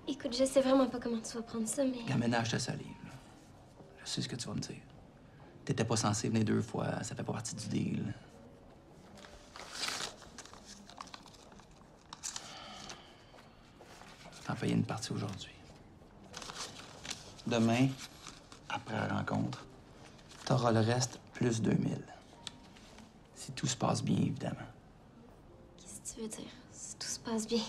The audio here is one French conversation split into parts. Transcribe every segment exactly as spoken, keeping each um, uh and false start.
Écoute, je sais vraiment pas comment tu vas prendre ça, mais... Gaménage ta salive, là. Je sais ce que tu vas me dire. T'étais pas censé venir deux fois, ça fait pas partie du deal. Je vais t'en payer une partie aujourd'hui. Demain, après la rencontre, t'auras le reste plus deux mille. Si tout se passe bien, évidemment. Qu'est-ce que tu veux dire? Si tout se passe bien.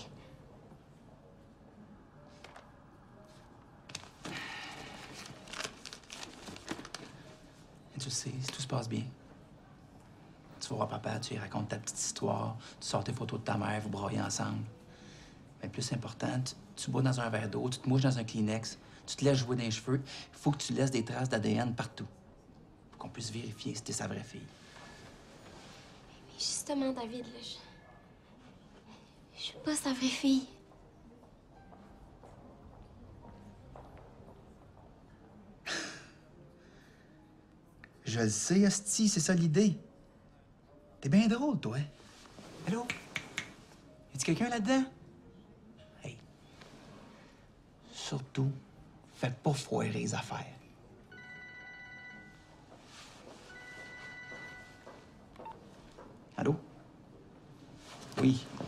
Et tu sais, si tout se passe bien, tu vas voir papa, tu lui racontes ta petite histoire, tu sors tes photos de ta mère, vous broyez ensemble. Mais plus important, tu, tu bois dans un verre d'eau, tu te mouches dans un Kleenex, tu te laisses jouer dans les cheveux. Il faut que tu laisses des traces d'A D N partout. Pour qu'on puisse vérifier si t'es sa vraie fille. Mais justement, David, là, je... Je suis pas sa vraie fille. Je le sais, hostie, c'est ça l'idée. T'es bien drôle, toi. Allô? Y a-t-il quelqu'un là-dedans? Hey. Surtout, fais pas foirer les affaires. Allô? Oui.